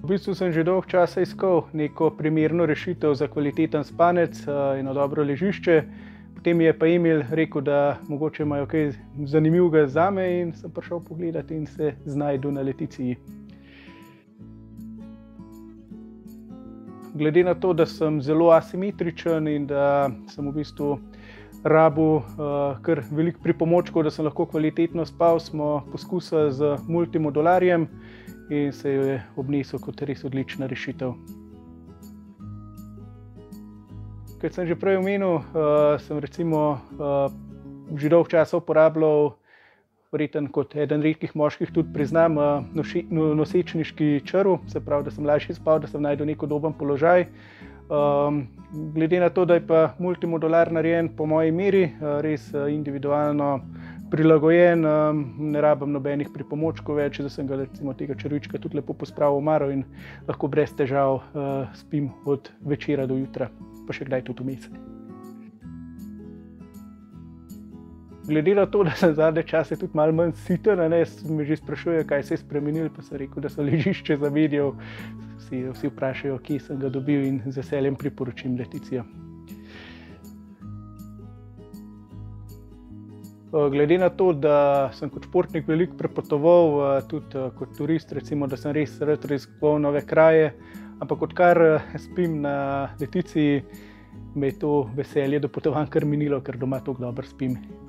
V bistvu sem že dolgo časa iskal neko primerno rešitev za kvaliteten spanec, eno dobro ležišče. Potem je pa Emil rekel, da mogoče imajo kaj zanimivega zame in sem prišel pogledat in se znajdu na Leticiji. Glede na to, da sem zelo asimetričen in da sem v bistvu rabil kar veliko pripomočkov, da sem lahko kvalitetno spal, smo poskusili z multimodularjem in se je obnesel kot res odlična rešitev. Kot sem že prej omenil, sem recimo že dolgo časa uporabljal, verjetno kot eden redkih moških tudi priznam, nosečniški črv, se pravi, da sem lažje spal, da sem našel nek udoben položaj. Glede na to, da je pa multimodular narejen po moji meri, res individualno prilagojen, ne rabim nobenih pripomočkov več, da sem ga recimo tega črvička tudi lepo pospravil v omaro in lahko brez težav spim od večera do jutra, pa še kdaj tudi vmes. Glede na to, da sem zadnje čase tudi malo manj siten, me že sprašujejo, kaj se je spremenilo, pa sem rekel, da so ležišče zamenjal. Vsi vprašajo, kje sem ga dobil in z veseljem priporočim Leticijo. Glede na to, da sem kot športnik veliko prepotoval, tudi kot turist, recimo, da sem res rad raziskoval nove kraje, ampak odkar spim na Leticiji, me je to veselje do potovanj kar minilo, ker doma tako dobro spim.